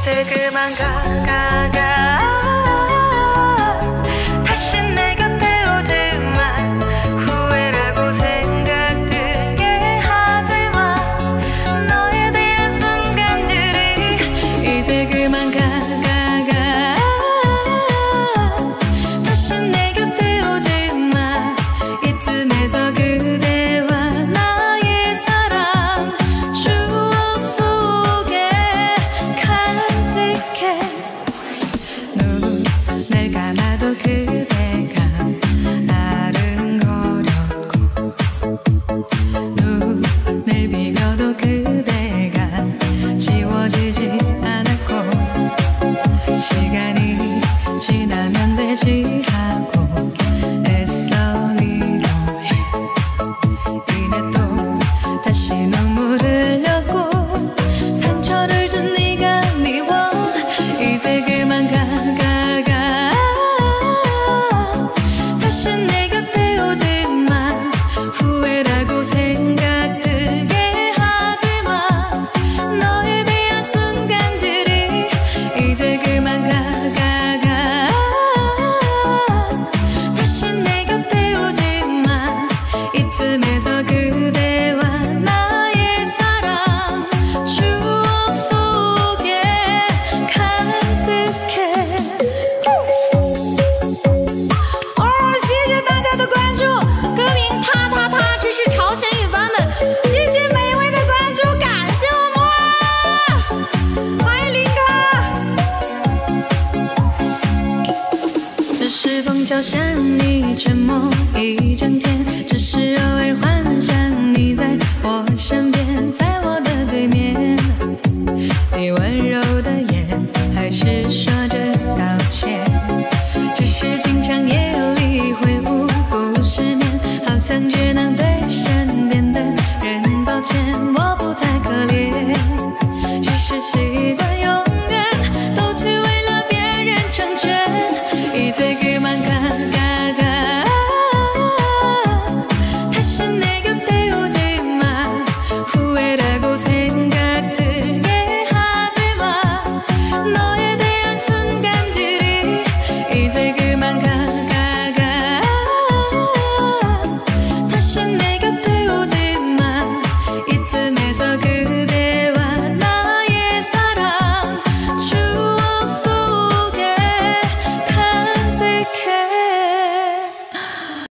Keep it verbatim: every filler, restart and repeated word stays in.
이제 그만 가, 가, 가. 다시 내 곁에 오지 마. 후회라고 생각들게 하지 마. 너에 대한 순간들이 이제 그만 가, 가, 가. 다시 내 곁에 오지 마. 이쯤에서 그대와 나의 사랑 추억 속에 간직해. 눈을 감아도 그대가 아른거렸고 눈을 비벼도 그대가 지워지지 않았고 시간이 지나면 되지 하고 애써 위로해. 이내 또 다시 눈물 흘렸고 상처를 준 네가 미워. 이제 그만 가, 가, 가. 다시 내 곁에 오지 마. 후회라고 생각들게 하지 마. 너에 대한 순간들이 이제 그만 가, 가, 가. 다시 내 곁에 오지 마. 이쯤에서 그대와 나의 사랑 추억 속에 간직해. 哦，谢谢大家的关注，歌名他他他只是朝鲜语版本，谢谢每一位的关注，感谢我们啊！欢迎林哥。只是风敲响，你沉默一整天，只是偶尔幻想你在我身边，在我的对面，你温柔的眼还是说